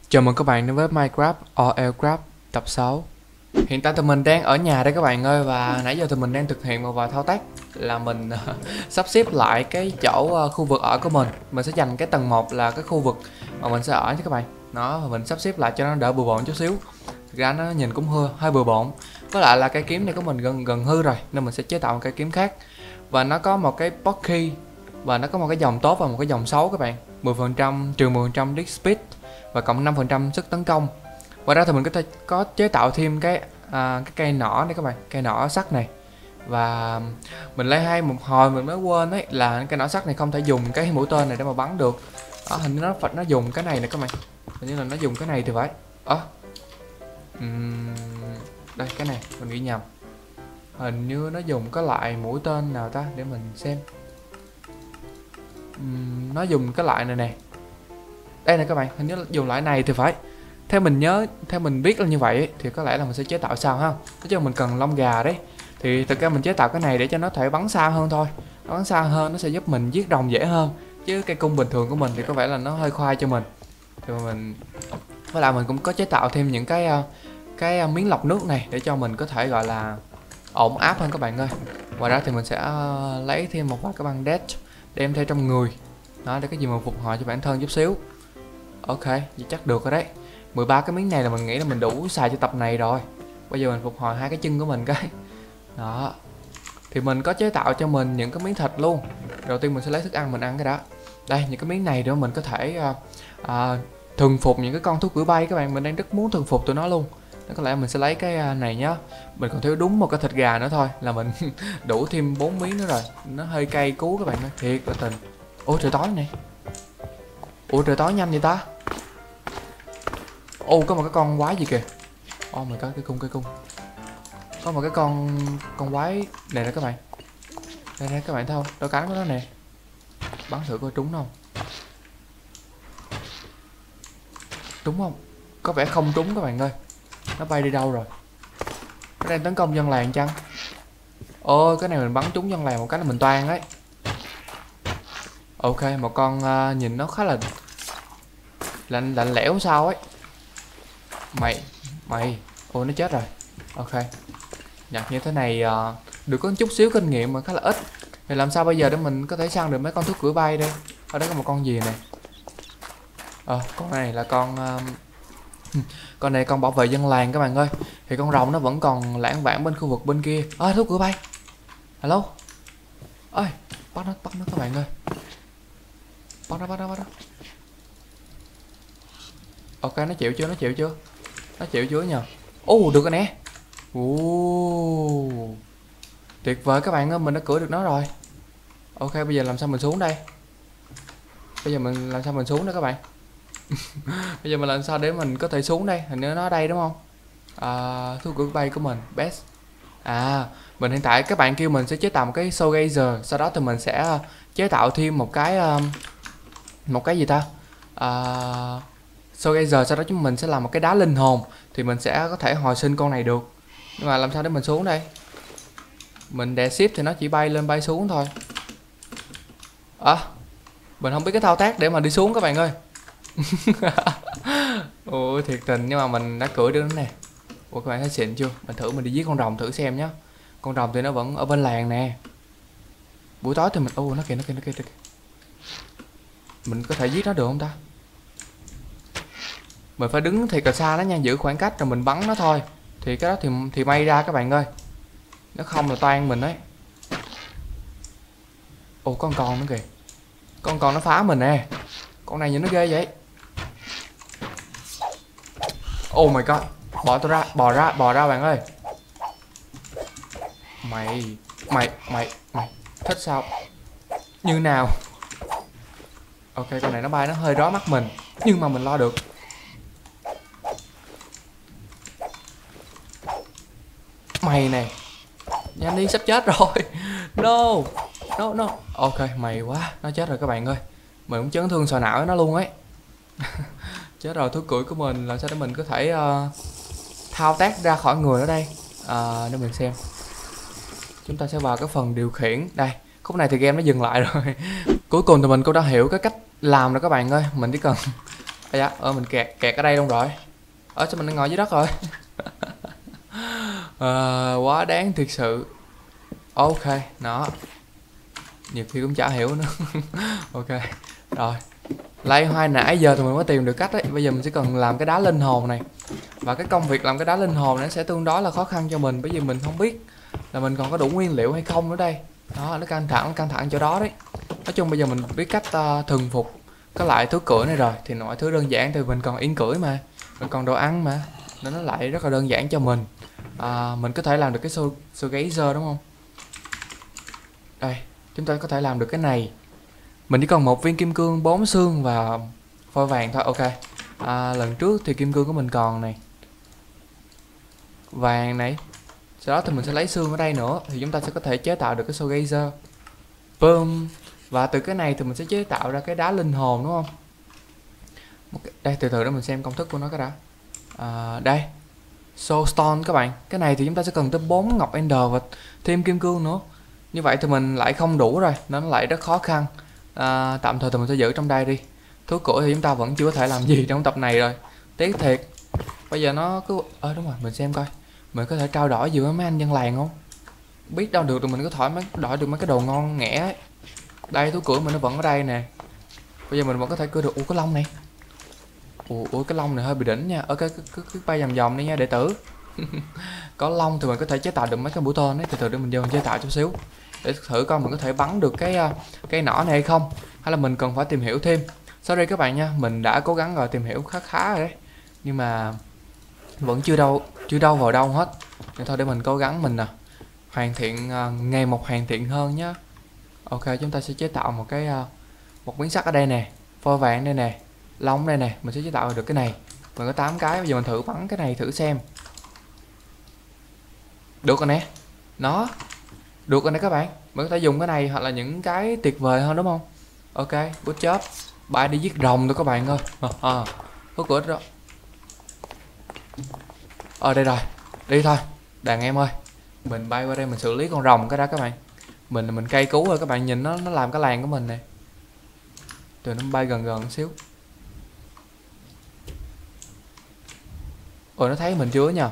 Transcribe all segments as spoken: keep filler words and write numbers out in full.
Chào mừng các bạn đến với Minecraft or Aircraft tập sáu. Hiện tại thì mình đang ở nhà đây các bạn ơi. Và nãy giờ thì mình đang thực hiện một vài thao tác là mình sắp xếp lại cái chỗ uh, khu vực ở của mình. Mình sẽ dành cái tầng một là cái khu vực mà mình sẽ ở nha các bạn. Nó và mình sắp xếp lại cho nó đỡ bừa bộn chút xíu. Thực ra nó nhìn cũng hơi, hơi bừa bộn. Có lại là cây kiếm này của mình gần gần hư rồi, nên mình sẽ chế tạo một cây kiếm khác. Và nó có một cái Pocky, và nó có một cái dòng tốt và một cái dòng xấu các bạn. mười phần trăm trừ mười phần trăm disk speed và cộng năm phần trăm sức tấn công. Ngoài ra thì mình có thể có chế tạo thêm cái à, cái cây nỏ này các bạn, cây nỏ sắt này. Và mình lấy hay một hồi mình mới quên ấy là cái nỏ sắt này không thể dùng cái mũi tên này để mà bắn được. Đó, hình như nó phải nó dùng cái này nè các bạn, hình như là nó dùng cái này thì phải. Ờ uhm, đây cái này mình nghĩ nhầm, hình như nó dùng cái loại mũi tên nào ta, để mình xem. uhm, nó dùng cái loại này nè, đây nè các bạn, hình như là dùng loại này thì phải. Theo mình nhớ, theo mình biết là như vậy ấy, thì có lẽ là mình sẽ chế tạo sao ha. Nói chung mình cần lông gà đấy, thì thực ra mình chế tạo cái này để cho nó thể bắn xa hơn thôi. Nó bắn xa hơn nó sẽ giúp mình giết rồng dễ hơn, chứ cây cung bình thường của mình thì có vẻ là nó hơi khoai cho mình. Thì mình với lại mình cũng có chế tạo thêm những cái cái miếng lọc nước này để cho mình có thể gọi là ổn áp hơn các bạn ơi. Ngoài ra thì mình sẽ lấy thêm một vài cái băng đét đem theo trong người đó, để cái gì mà phục hồi cho bản thân chút xíu. Ok, vậy chắc được rồi đấy. mười ba cái miếng này là mình nghĩ là mình đủ xài cho tập này rồi. Bây giờ mình phục hồi hai cái chân của mình cái. Đó. Thì mình có chế tạo cho mình những cái miếng thịt luôn. Đầu tiên mình sẽ lấy thức ăn mình ăn cái đó. Đây, những cái miếng này để mình có thể uh, uh, thuần phục những cái con thú cưỡi bay các bạn. Mình đang rất muốn thuần phục tụi nó luôn. Đó, có lẽ mình sẽ lấy cái này nhá. Mình còn thiếu đúng một cái thịt gà nữa thôi là mình đủ thêm bốn miếng nữa rồi. Nó hơi cay cú các bạn ơi, thiệt là tình. Ủa trời tối này. Ủa trời tối nhanh vậy ta. Ô, có một cái con quái gì kìa. Ô oh my god, cái cung, cái cung. Có một cái con con quái này nè các bạn. Đây nè các bạn thấy không? Đôi cánh của nó nè. Bắn thử coi trúng không. Trúng không? Có vẻ không trúng các bạn ơi. Nó bay đi đâu rồi? Nó đang tấn công dân làng chăng? Ôi, cái này mình bắn trúng dân làng một cái là mình toan đấy. Ok, một con uh, nhìn nó khá là lạnh lạnh lẽo sao ấy. Mày, mày, ôi nó chết rồi. Ok, nhặt như thế này uh, được có chút xíu kinh nghiệm mà khá là ít. Thì làm sao bây giờ để mình có thể săn được mấy con thú cưỡi bay đây? Ở đây có một con gì này. Ờ, à, con này là con uh, con này con bảo vệ dân làng các bạn ơi. Thì con rồng nó vẫn còn lãng vãng bên khu vực bên kia. Ơ, à, thú cưỡi bay. Hello. Ơi, bắt nó, bắt nó các bạn ơi. Bắt nó, bắt nó, bắt nó. Ok, nó chịu chưa, nó chịu chưa? Nó chịu chưa nhờ? Ồ, uh, được rồi nè. Ồ, uh, tuyệt vời các bạn ơi, mình đã cưỡi được nó rồi. Ok, bây giờ làm sao mình xuống đây? Bây giờ mình làm sao mình xuống đây các bạn? Bây giờ mình làm sao để mình có thể xuống đây? Hình như nó ở đây đúng không? À, thú cưỡi bay của mình, best. À, mình hiện tại các bạn kêu mình sẽ chế tạo một cái Showgazer. Sau đó thì mình sẽ chế tạo thêm một cái um, một cái gì ta? À, Showgazer, sau đó chúng mình sẽ làm một cái đá linh hồn. Thì mình sẽ có thể hồi sinh con này được. Nhưng mà làm sao để mình xuống đây? Mình đè shift thì nó chỉ bay lên bay xuống thôi. À, mình không biết cái thao tác để mà đi xuống các bạn ơi. Ôi thiệt tình, nhưng mà mình đã cưỡi được nó nè. Ủa các bạn thấy xịn chưa? Mình thử mình đi giết con rồng thử xem nhá. Con rồng thì nó vẫn ở bên làng nè. Buổi tối thì mình... Ô nó kìa, nó kìa, nó kìa, nó kìa. Mình có thể giết nó được không ta? Mình phải đứng thiệt là xa nó nha, giữ khoảng cách rồi mình bắn nó thôi. Thì cái đó thì thì may ra các bạn ơi. Nó không là toan mình đấy. Ồ con con nữa kìa. Con con nó phá mình nè. Con này nhìn nó ghê vậy. Oh my god. Bỏ tôi ra, bò ra, bò ra bạn ơi. Mày, mày, mày, mày thích sao? Như nào? Ok, con này nó bay nó hơi rói mắt mình, nhưng mà mình lo được. Mày này, nhanh đi sắp chết rồi. No, no, no. Ok, mày quá, nó chết rồi các bạn ơi. Mình cũng chấn thương sọ não với nó luôn ấy. Chết rồi, thú cưỡi của mình làm sao để mình có thể uh, thao tác ra khỏi người ở đây. uh, Để mình xem. Chúng ta sẽ vào cái phần điều khiển. Đây, khúc này thì game nó dừng lại rồi. Cuối cùng thì mình cũng đã hiểu cái cách làm rồi các bạn ơi. Mình chỉ cần À dạ, ờ mình kẹt kẹt ở đây luôn rồi. Ở sao mình đang ngồi dưới đất rồi. Ờ, quá đáng thiệt sự. Ok, nó nhiều khi cũng chả hiểu nữa. Ok, rồi. Lấy hoài nãy giờ thì mình mới tìm được cách đấy. Bây giờ mình sẽ cần làm cái đá linh hồn này. Và cái công việc làm cái đá linh hồn này sẽ tương đối là khó khăn cho mình, bởi vì mình không biết là mình còn có đủ nguyên liệu hay không nữa đây. Đó, nó căng thẳng, căng thẳng chỗ đó đấy. Nói chung bây giờ mình biết cách uh, thuần phục cái loại thứ cưỡi này rồi thì mọi thứ đơn giản, thì mình còn yên cưỡi mà, mình còn đồ ăn mà, nên nó lại rất là đơn giản cho mình. À, mình có thể làm được cái show, show đúng không? Đây, chúng ta có thể làm được cái này. Mình chỉ cần một viên kim cương, bốn xương và phôi vàng thôi. Ok. À, lần trước thì kim cương của mình còn này, vàng này. Sau đó thì mình sẽ lấy xương ở đây nữa, thì chúng ta sẽ có thể chế tạo được cái show. Boom. Và từ cái này thì mình sẽ chế tạo ra cái đá linh hồn đúng không? Đây, từ từ để mình xem công thức của nó cái đã. À, đây, Soul Stone các bạn. Cái này thì chúng ta sẽ cần tới bốn ngọc Ender và thêm kim cương nữa. Như vậy thì mình lại không đủ rồi, nó lại rất khó khăn. À, tạm thời thì mình sẽ giữ trong đây đi. Thú cưỡi thì chúng ta vẫn chưa có thể làm gì trong tập này rồi. Tiếc thiệt. Bây giờ nó cứ... Ơ à, đúng rồi, mình xem coi mình có thể trao đổi gì với mấy anh dân làng không? Biết đâu được thì mình có thoải mái đổi được mấy cái đồ ngon nghẻ ấy. Đây, thú cưỡi mình nó vẫn ở đây nè. Bây giờ mình vẫn có thể cưa được. Ủa, cái lông này. Ủa, ủa cái lông này hơi bị đỉnh nha. Ở cái cứ, cứ bay vòng vòng đi nha đệ tử. Có lông thì mình có thể chế tạo được mấy cái mũi tên ấy. Từ từ để mình vô mình chế tạo chút xíu để thử coi mình có thể bắn được cái cái nỏ này hay không, hay là mình cần phải tìm hiểu thêm. Sorry các bạn nha, mình đã cố gắng rồi, tìm hiểu khá khá rồi đấy, nhưng mà vẫn chưa đâu chưa đâu vào đâu hết. Nên thôi để mình cố gắng mình nè hoàn thiện uh, ngày một hoàn thiện hơn nhá. Ok, chúng ta sẽ chế tạo một cái uh, một miếng sắt ở đây nè, phôi vàng đây nè, lông đây nè, mình sẽ chế tạo được cái này. Mình có tám cái, bây giờ mình thử bắn cái này thử xem. Được rồi nè. Nó được rồi nè các bạn. Mình có thể dùng cái này hoặc là những cái tuyệt vời hơn đúng không? Ok, good job. Bay đi giết rồng thôi các bạn ơi. À, có cửa đó. Ờ đây rồi. Đi thôi. Đàn em ơi. Mình bay qua đây mình xử lý con rồng cái đó các bạn. Mình mình cây cứu rồi các bạn, nhìn nó nó làm cái làng của mình nè. Từ nó bay gần gần một xíu. Ồ, nó thấy mình chưa nha.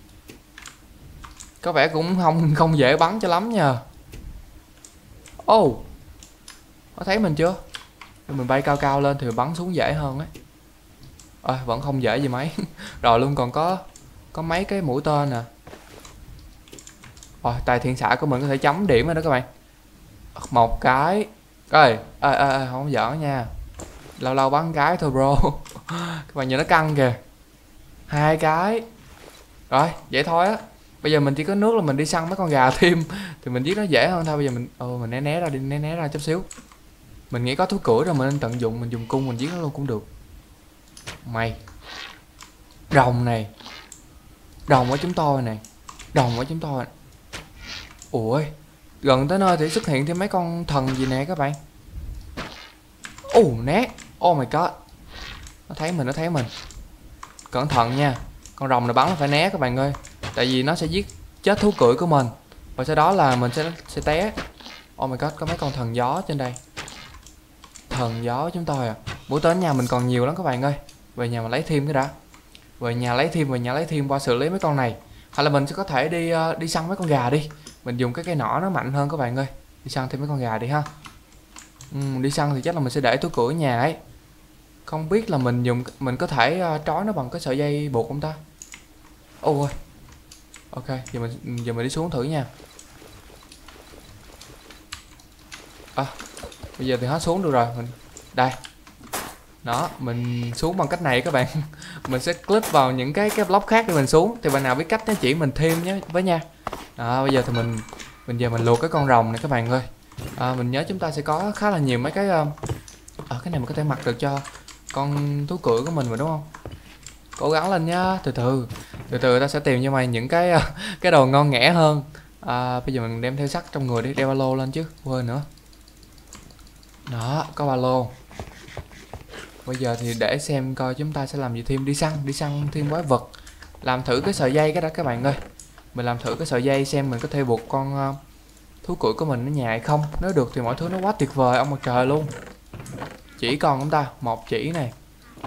Có vẻ cũng không không dễ bắn cho lắm nha. Ồ, oh, nó thấy mình chưa? Mình bay cao cao lên thì bắn xuống dễ hơn ấy. À, vẫn không dễ gì mấy. Rồi luôn còn có có mấy cái mũi tên nè. Rồi, tài thiện xạ của mình có thể chấm điểm rồi đó các bạn. Một cái. Ơi, ơi ơi không giỡn nha. Lâu lâu bắn cái thôi bro. Các bạn nhìn nó căng kìa. Hai cái. Rồi, vậy thôi á. Bây giờ mình chỉ có nước là mình đi săn mấy con gà thêm thì mình giết nó dễ hơn thôi. Bây giờ mình ồ mình né né ra đi, né né ra chút xíu. Mình nghĩ có thú cưỡi rồi mình nên tận dụng, mình dùng cung mình giết nó luôn cũng được. Mày. Rồng này. Rồng ở chúng tôi này. Rồng ở chúng tôi. Ủa, gần tới nơi thì xuất hiện thêm mấy con thần gì nè các bạn. Ồ, né. Oh my god. Nó thấy mình, nó thấy mình. Cẩn thận nha. Con rồng này bắn nó phải né các bạn ơi. Tại vì nó sẽ giết chết thú cưỡi của mình. Và sau đó là mình sẽ sẽ té. Oh my god, có mấy con thần gió trên đây. Thần gió chúng tôi à. Mũi tên nhà mình còn nhiều lắm các bạn ơi. Về nhà mà lấy thêm cái đã. Về nhà lấy thêm, về nhà lấy thêm qua xử lý mấy con này. Hoặc là mình sẽ có thể đi uh, đi săn mấy con gà đi. Mình dùng cái cây nỏ nó mạnh hơn các bạn ơi. Đi săn thêm mấy con gà đi ha. Ừ, đi săn thì chắc là mình sẽ để thú cưỡi ở nhà ấy. Không biết là mình dùng mình có thể uh, trói nó bằng cái sợi dây buộc không ta? Ôi. Ok, giờ mình giờ mình đi xuống thử nha. À, bây giờ thì hết xuống được rồi. Mình đây. Đó, mình xuống bằng cách này các bạn. Mình sẽ click vào những cái cái block khác để mình xuống. Thì bạn nào biết cách thì chỉ mình thêm nhé với nha. Đó, bây giờ thì mình mình giờ mình luộc cái con rồng này các bạn ơi. À, mình nhớ chúng ta sẽ có khá là nhiều mấy cái uh, à, cái này mình có thể mặc được cho con thú cưỡi của mình mà đúng không? Cố gắng lên nhá, từ từ từ từ ta sẽ tìm cho mày những cái uh, cái đồ ngon nghẻ hơn. À, bây giờ mình đem theo sắt trong người đi, đeo ba lô lên chứ quên nữa. Đó, có ba lô. Bây giờ thì để xem coi chúng ta sẽ làm gì thêm. Đi săn, đi săn thêm quái vật. Làm thử cái sợi dây cái đó các bạn ơi. Mình làm thử cái sợi dây xem mình có thể buộc con uh, thú cưỡi của mình ở nhà hay không. Nếu được thì mọi thứ nó quá tuyệt vời ông mặt trời luôn. Chỉ còn chúng ta, một chỉ này.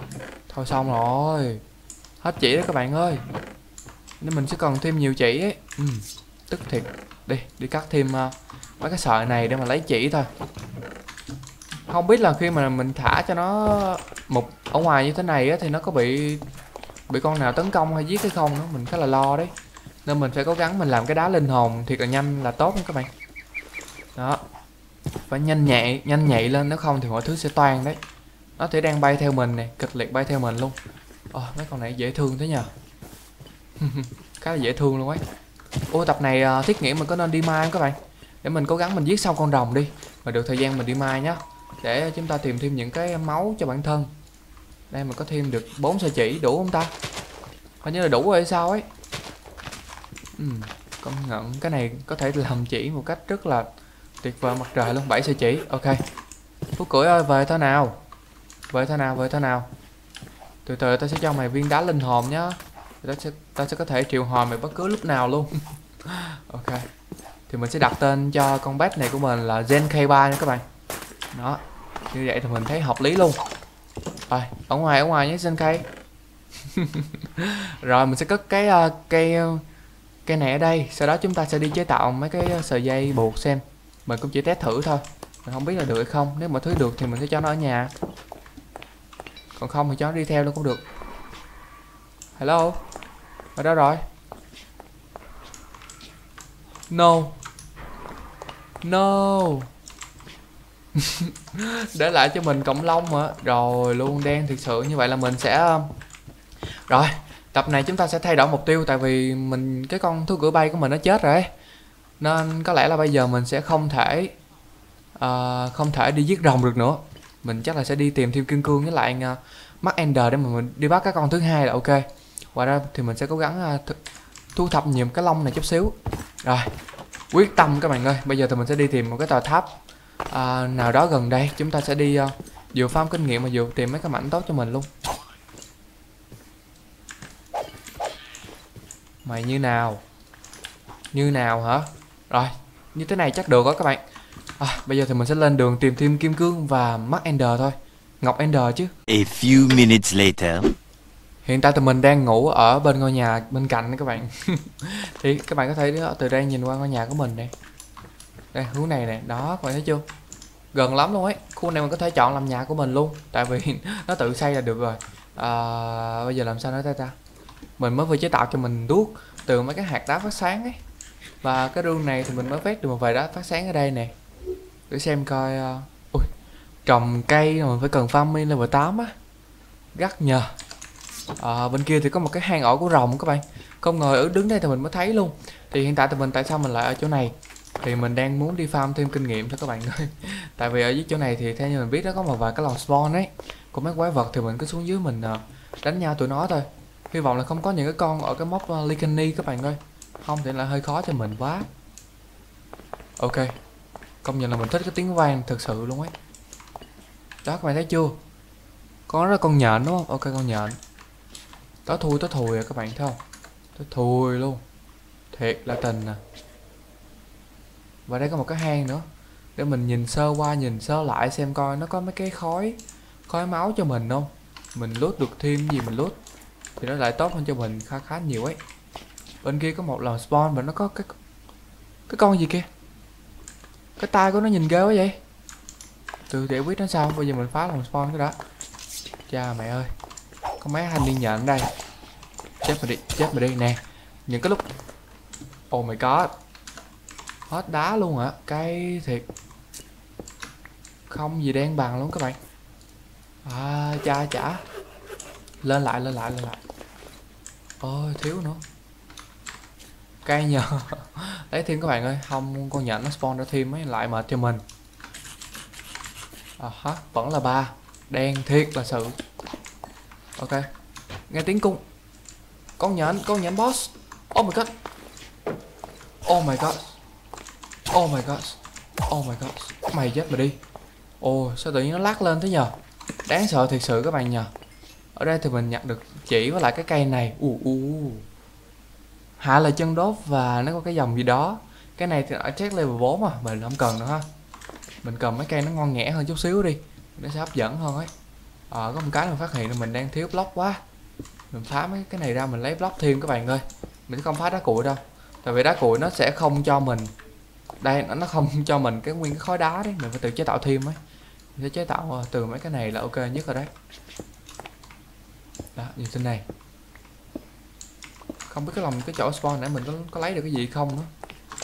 Thôi xong rồi. Hết chỉ đó các bạn ơi. Nên mình sẽ cần thêm nhiều chỉ ấy. Ừ, tức thiệt. Đi, đi cắt thêm uh, mấy cái sợi này để mà lấy chỉ thôi. Không biết là khi mà mình thả cho nó một ở ngoài như thế này á, thì nó có bị bị con nào tấn công hay giết hay không nữa, mình khá là lo đấy. Nên mình phải cố gắng mình làm cái đá linh hồn thiệt là nhanh là tốt nha các bạn. Đó, phải nhanh nhạy nhanh nhạy lên, nếu không thì mọi thứ sẽ toang đấy. Nó thì đang bay theo mình nè, kịch liệt bay theo mình luôn. Ồ, mấy con này dễ thương thế nhờ. Khá là dễ thương luôn ấy. Ô, tập này uh, thiết nghĩ mình có nên đi mai không các bạn? Để mình cố gắng mình giết xong con rồng đi, mà được thời gian mình đi mai nhá, để chúng ta tìm thêm những cái máu cho bản thân. Đây mình có thêm được bốn sợi chỉ, đủ không ta? Hình như là đủ rồi hay sao ấy. Ừ, công nhận cái này có thể làm chỉ một cách rất là tuyệt vời mặt trời luôn. Bảy sợi chỉ, ok. Phú Cưỡi ơi, về thôi nào. Về thôi nào, về thôi nào. Từ từ ta sẽ cho mày viên đá linh hồn nhá. Ta sẽ, ta sẽ có thể triệu hồi mày bất cứ lúc nào luôn. Ok. Thì mình sẽ đặt tên cho con pet này của mình là Gen K ba nha các bạn. Đó, như vậy thì mình thấy hợp lý luôn. Rồi, ở ngoài ở ngoài nhé Gen K. Rồi mình sẽ cất cái uh, cây uh, cây này ở đây. Sau đó chúng ta sẽ đi chế tạo mấy cái sợi dây buộc xem. Mình cũng chỉ test thử thôi, mình không biết là được hay không. Nếu mọi thứ được thì mình sẽ cho nó ở nhà, còn không thì cho nó đi theo luôn cũng được. Hello, ở đâu rồi? No, no. Để lại cho mình cộng long hả? Rồi luôn, đen thiệt sự. Như vậy là mình sẽ rồi, tập này chúng ta sẽ thay đổi mục tiêu. Tại vì mình cái con thú cưỡi bay của mình nó chết rồi ấy. Nên có lẽ là bây giờ mình sẽ không thể uh, không thể đi giết rồng được nữa. Mình chắc là sẽ đi tìm thêm kim cương với lại uh, mắt ender để mà mình đi bắt cái con thứ hai là ok. Ngoài ra thì mình sẽ cố gắng uh, thu thập nhiều cái lông này chút xíu. Rồi, quyết tâm các bạn ơi. Bây giờ thì mình sẽ đi tìm một cái tòa tháp uh, nào đó gần đây. Chúng ta sẽ đi uh, vừa farm kinh nghiệm mà vừa tìm mấy cái mảnh tốt cho mình luôn. Mày như nào? Như nào hả? Rồi, như thế này chắc được đó các bạn. À, bây giờ thì mình sẽ lên đường tìm thêm kim cương và mắt ender thôi. Ngọc ender chứ. A few minutes later. Hiện tại thì mình đang ngủ ở bên ngôi nhà bên cạnh các bạn. Thì các bạn có thể từ đây nhìn qua ngôi nhà của mình này. Đây, hướng này nè, đó, các bạn thấy chưa? Gần lắm luôn ấy. Khu này mình có thể chọn làm nhà của mình luôn. Tại vì nó tự xây là được rồi. À, bây giờ làm sao nữa ta ta? Mình mới vừa chế tạo cho mình đuốc từ mấy cái hạt đá phát sáng ấy. Và cái rương này thì mình mới vét được một vài đá phát sáng ở đây nè. Để xem coi. uh... Ui, trồng cây mà mình phải cần farming level tám á. Gắt nhờ. À, bên kia thì có một cái hang ổ của rồng các bạn. Không ngờ ở đứng đây thì mình mới thấy luôn. Thì hiện tại thì mình tại sao mình lại ở chỗ này? Thì mình đang muốn đi farm thêm kinh nghiệm thôi các bạn ơi. Tại vì ở dưới chỗ này thì theo như mình biết nó có một vài cái lò spawn ấy. Còn mấy quái vật thì mình cứ xuống dưới mình uh, đánh nhau tụi nó thôi. Hy vọng là không có những cái con ở cái mốc uh, Lycani các bạn ơi. Không thì là hơi khó cho mình quá. Ok, công nhận là mình thích cái tiếng vang thực sự luôn ấy. Đó các bạn thấy chưa? Có đó con nhện đúng không? Ok, con nhện. Đó thui, đó thùi à các bạn thấy không? Đó thùi luôn. Thiệt là tình à. Và đây có một cái hang nữa. Để mình nhìn sơ qua, nhìn sơ lại xem coi nó có mấy cái khói khói máu cho mình không. Mình lút được thêm gì mình lút thì nó lại tốt hơn cho mình khá khá nhiều ấy. Bên kia có một lò spawn và nó có cái cái con gì kia. Cái tai của nó nhìn ghê quá vậy. Từ để quyết nó sao. Bây giờ mình phá lò spawn cái đó. Cha mẹ ơi, có mấy thanh niên nhện ở đây. Chết mà đi, chết mà đi nè. Những cái lúc oh my god, hết đá luôn hả? Cái thiệt không gì đen bằng luôn các bạn. À, cha chả. Lên lại, lên lại, lên lại. Ôi, thiếu nữa. Cây nhờ. Lấy thêm các bạn ơi. Không, con nhện nó spawn ra thêm mấy lại mệt cho mình. À hả, vẫn là ba. Đen thiệt là sự. Ok, nghe tiếng cung. Con nhện, con nhện boss. Oh my god. Oh my god. Oh my god. Oh my god. Mày chết mà đi. Ồ, oh, sao tự nhiên nó lắc lên thế nhờ? Đáng sợ thiệt sự các bạn nhờ. Ở đây thì mình nhặt được chỉ với lại cái cây này. u uh, uh. Hạ là chân đốt và nó có cái dòng gì đó. Cái này thì ở check level bốn mà, mình không cần nữa ha. Mình cần mấy cây nó ngon nghẻ hơn chút xíu đi, nó sẽ hấp dẫn hơn ấy. Ờ có một cái mình phát hiện là mình đang thiếu block quá. Mình phá mấy cái này ra mình lấy block thêm các bạn ơi. Mình sẽ không phá đá cuội đâu, tại vì đá cuội nó sẽ không cho mình, đây nó không cho mình cái nguyên cái khối đá đấy, mình phải tự chế tạo thêm ấy. Mình sẽ chế tạo từ mấy cái này là ok nhất rồi đấy. Đó như thế này. Không biết cái lòng cái chỗ spawn nãy mình có, có lấy được cái gì không nữa.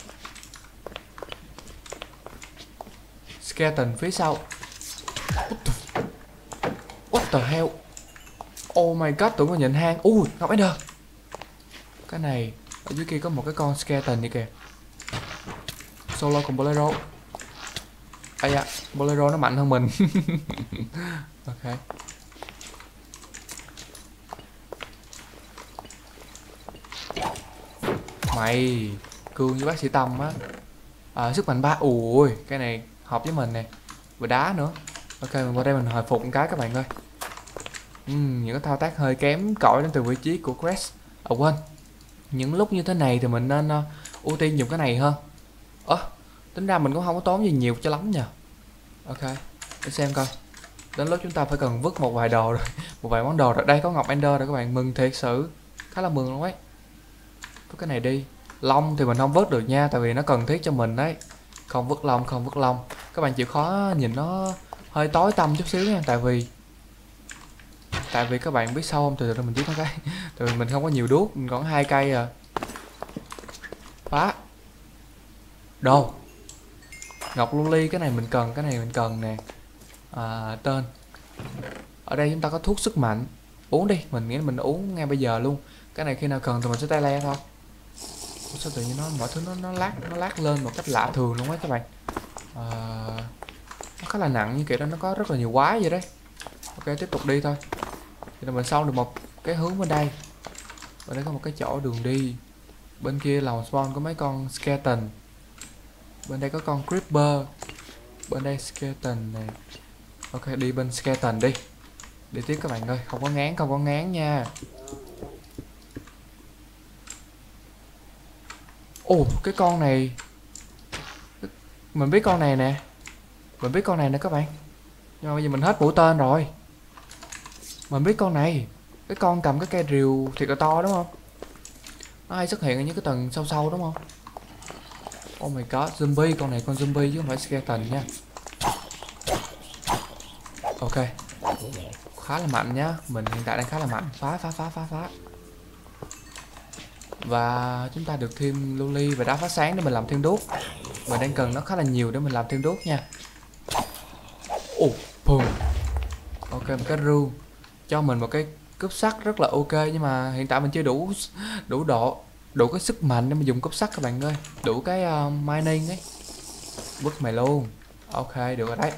Skeleton phía sau. What the, what the hell. Oh my god, tụi mình nhìn hang. Ui uh, Ngọc Ender. Cái này ở dưới kia có một cái con skeleton như kìa. Solo cùng Bolero. Ây da, Bolero nó mạnh hơn mình. Ok. Mày cương với bác sĩ Tâm á. À, sức mạnh ba. Ui cái này hợp với mình nè. Và đá nữa. Ok mình qua đây mình hồi phục một cái các bạn ơi. uhm, Những cái thao tác hơi kém cỏi đến từ vị trí của Crash. À quên, những lúc như thế này thì mình nên uh, ưu tiên dùng cái này hơn. Ơ à, tính ra mình cũng không có tốn gì nhiều cho lắm nhờ. Ok để xem coi. Đến lúc chúng ta phải cần vứt một vài đồ rồi. Một vài món đồ rồi. Đây có Ngọc Ender rồi các bạn. Mừng thiệt sự. Khá là mừng luôn ấy. Vứt cái này đi. Lông thì mình không vứt được nha, tại vì nó cần thiết cho mình đấy. Không vứt lông, không vứt lông. Các bạn chịu khó nhìn nó hơi tối tăm chút xíu nha. Tại vì Tại vì các bạn biết sao không? Từ từ mình viết nó cái. Tại vì mình không có nhiều đuốc. Mình còn hai cây à. Phá. Đồ Ngọc Luli, cái này mình cần. Cái này mình cần nè. À, tên. Ở đây chúng ta có thuốc sức mạnh. Uống đi, mình nghĩ mình uống ngay bây giờ luôn. Cái này khi nào cần thì mình sẽ tay le thôi. Sao tự nhiên nó mọi thứ nó nó lát nó lát lên một cách lạ thường luôn á các bạn. À, nó khá là nặng như kiểu đó, nó có rất là nhiều quái vậy đấy. Ok tiếp tục đi thôi. Thì là mình xong được một cái hướng bên đây. Bên đây có một cái chỗ đường đi. Bên kia là spawn có mấy con skeleton. Bên đây có con creeper. Bên đây skeleton này. Ok đi bên skeleton đi. Đi tiếp các bạn ơi, không có ngán, không có ngán nha. Ồ oh, cái con này mình biết con này nè. Mình biết con này nè các bạn. Nhưng mà bây giờ mình hết mũi tên rồi. Mình biết con này. Cái con cầm cái cây rìu thiệt là to đúng không? Nó hay xuất hiện ở những cái tầng sâu sâu đúng không? Oh my god, zombie. Con này con zombie chứ không phải skeleton nha. Ok. Khá là mạnh nhá. Mình hiện tại đang khá là mạnh. Phá phá phá phá phá. Và chúng ta được thêm luli và đá phát sáng để mình làm thêm đuốc. Mình đang cần nó khá là nhiều để mình làm thêm đuốc nha. Ồ, oh, ok một cái rưu cho mình một cái cúp sắt rất là ok, nhưng mà hiện tại mình chưa đủ đủ độ đủ cái sức mạnh để mà dùng cúp sắt các bạn ơi. Đủ cái uh, mining ấy. Vứt mày luôn. Ok được rồi đấy.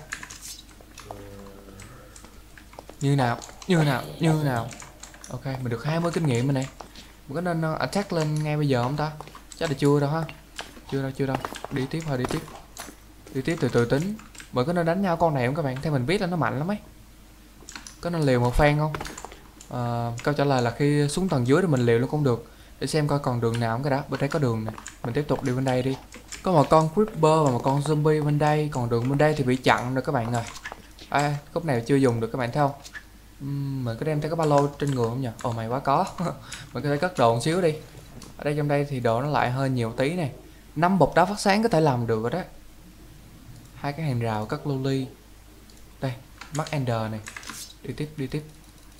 Như nào như nào như nào. Ok mình được hai mươi kinh nghiệm rồi này. Mình có nên uh, attack lên ngay bây giờ không ta? Chắc là chưa đâu ha. Chưa đâu chưa đâu. Đi tiếp thôi, đi tiếp. Đi tiếp từ từ tính. Mình có nên đánh nhau con này không các bạn? Theo mình biết là nó mạnh lắm ấy. Có nên liều một phen không? À, câu trả lời là khi xuống tầng dưới thì mình liều nó cũng được. Để xem coi còn đường nào không cái đó. Bên đây có đường nè. Mình tiếp tục đi bên đây đi. Có một con creeper và một con zombie bên đây. Còn đường bên đây thì bị chặn rồi các bạn ơi. À, khúc này chưa dùng được các bạn thấy không? Uhm, mình có đem theo cái ba lô trên người không nhỉ? Ồ mày quá có. Mình có thể cất đồ một xíu đi. Ở đây trong đây thì đồ nó lại hơi nhiều tí này. Năm bột đá phát sáng có thể làm được rồi đó. Hai cái hàng rào cất luli. Đây, mắt ender này. Đi tiếp, đi tiếp.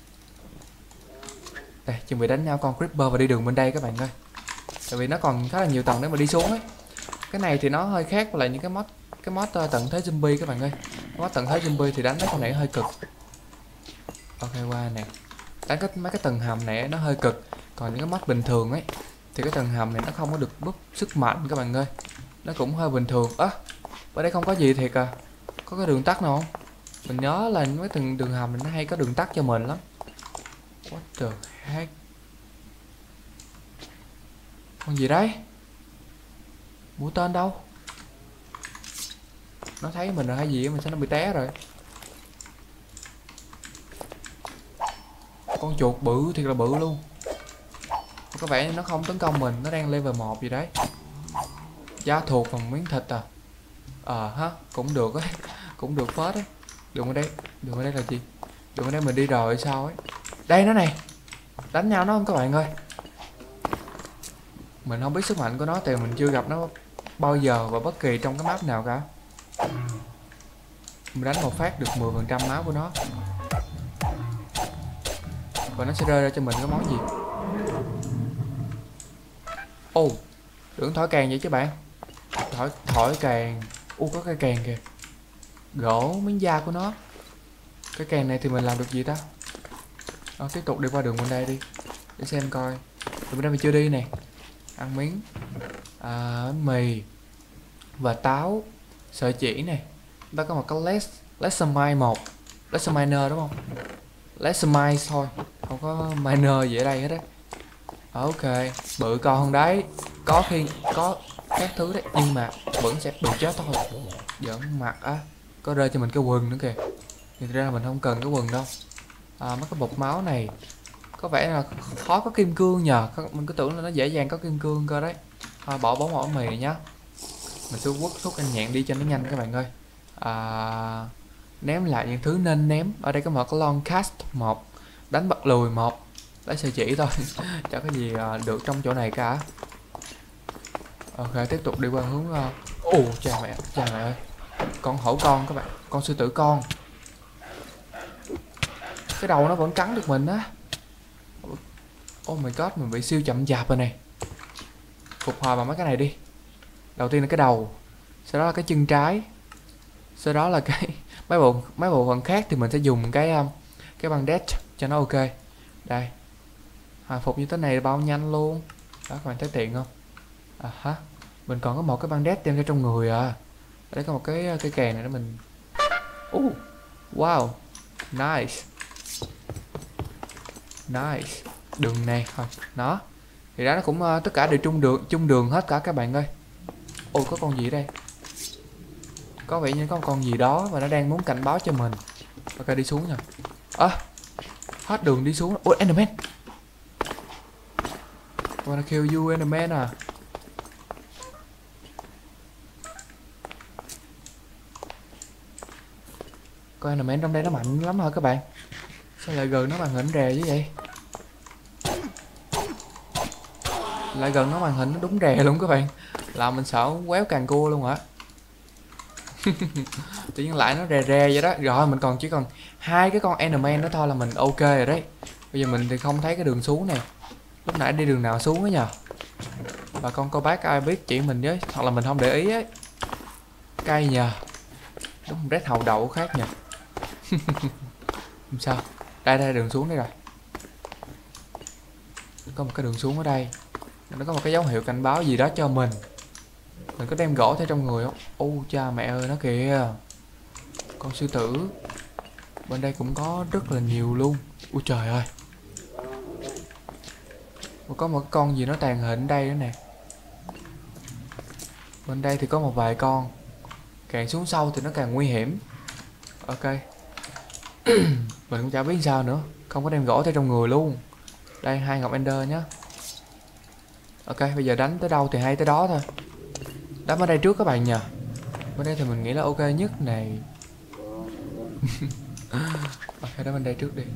Đây, chuẩn bị đánh nhau con creeper và đi đường bên đây các bạn ơi. Tại vì nó còn khá là nhiều tầng để mà đi xuống ấy. Cái này thì nó hơi khác với lại những cái mod cái mod uh, tận thế zombie các bạn ơi. Mod tận thế zombie thì đánh mấy con này hơi cực. Ok qua nè. Đánh cái mấy cái tầng hầm này nó hơi cực. Còn những cái mod bình thường ấy thì cái tầng hầm này nó không có được búp sức mạnh các bạn ơi. Nó cũng hơi bình thường. Á, à, ở đây không có gì thiệt à. Có cái đường tắt nào không? Mình nhớ là mấy từng đường hầm này nó hay có đường tắt cho mình lắm. What the heck? Con gì đấy? Mũi tên đâu? Nó thấy mình rồi hay gì mình sẽ nó bị té rồi. Con chuột bự thiệt là bự luôn. Có vẻ nó không tấn công mình, nó đang level một gì đấy. Da thuộc và miếng thịt à. Ờ à, ha, cũng được ấy. Cũng được phết ấy. Đường ở đây, đường ở đây là gì? Đường bên đây mình đi rồi sao ấy. Đây nó này. Đánh nhau nó không các bạn ơi. Mình không biết sức mạnh của nó thì mình chưa gặp nó bao giờ và bất kỳ trong cái map nào cả. Mình đánh một phát được mười phần trăm máu của nó. Và nó sẽ rơi ra cho mình cái món gì. Ồ, oh, tưởng thỏi càng vậy chứ bạn. Thỏi, thỏi càng. Ủa có cái càng kìa. Gỗ miếng da của nó. Cái càng này thì mình làm được gì ta? Đó, tiếp tục đi qua đường bên đây đi. Để xem coi. Đường bên đây mình chưa đi nè. Ăn miếng à, bánh mì và táo, sợi chỉ này. Chúng ta có một cái less lesser một, lesser miner đúng không? Lesser mine thôi, không có miner gì ở đây hết đấy. Ok, bự con hơn đấy, có khi có các thứ đấy nhưng mà vẫn sẽ bị chết thôi. Giỡn mặt á, có rơi cho mình cái quần nữa kìa. Thì ra là mình không cần cái quần đâu. À, mấy cái bột máu này có vẻ là khó có kim cương nhờ, mình cứ tưởng là nó dễ dàng có kim cương cơ đấy. Thôi bỏ bóng mỏ mì nhá. Mình sẽ quất thuốc anh nhạn đi cho nó nhanh các bạn ơi. À, ném lại những thứ nên ném. Ở đây có một cái long cast một, đánh bật lùi một, lấy sợi chỉ thôi. Chẳng có gì được trong chỗ này cả. Ok, tiếp tục đi qua hướng ồ uh... cha mẹ, cha mẹ ơi, con hổ con các bạn, con sư tử con. Cái đầu nó vẫn cắn được mình á. Oh my god, mình bị siêu chậm chạp rồi này. Phục hồi bằng mấy cái này đi. Đầu tiên là cái đầu, sau đó là cái chân trái, sau đó là cái mấy bộ mấy bộ phận khác thì mình sẽ dùng cái cái băng đét cho nó ok. Đây, hồi phục như thế này bao nhanh luôn đó, các bạn thấy tiện không? À hả, mình còn có một cái băng đét đem ra trong người à. Đấy có một cái cái kèn này đó mình. Uh, wow, nice, nice. Đường này thôi, nó thì đó nó cũng uh, tất cả đều chung đường chung đường hết cả các bạn ơi. Ôi có con gì đây? Có vẻ như có một con gì đó và nó đang muốn cảnh báo cho mình. Ok đi xuống nha. Ơ à, hết đường đi xuống. Ôi Enderman. Wanna kill you Enderman à. Con Enderman trong đây nó mạnh lắm hả các bạn? Sao lại gần nó màn hình rè như vậy? Lại gần nó màn hình nó đúng rè luôn các bạn. Làm mình sợ quéo càng cua luôn hả? Tự nhiên lại nó rè rè vậy đó. Rồi mình còn chỉ còn hai cái con Enderman nữa thôi là mình ok rồi đấy. Bây giờ mình thì không thấy cái đường xuống nè. Lúc nãy đi đường nào xuống ấy nhờ. Bà con cô bác ai biết chỉ mình với. Hoặc là mình không để ý ấy. Cay nhờ. Đúng rét hầu đậu khác nhờ. Sao? Đây đây đường xuống đây rồi. Có một cái đường xuống ở đây. Nó có một cái dấu hiệu cảnh báo gì đó cho mình. Mình có đem gỗ theo trong người không? Ô cha mẹ ơi nó kìa. Con sư tử. Bên đây cũng có rất là nhiều luôn. Ui trời ơi. Và có một con gì nó tàn hình đây nữa nè. Bên đây thì có một vài con. Càng xuống sâu thì nó càng nguy hiểm. Ok. Mình cũng chả biết sao nữa. Không có đem gỗ theo trong người luôn. Đây hai ngọc ender nhá. Ok bây giờ đánh tới đâu thì hay tới đó thôi. Đánh ở đây trước các bạn nhờ. Bên đây thì mình nghĩ là ok nhất này. Ok đánh bên đây trước đi.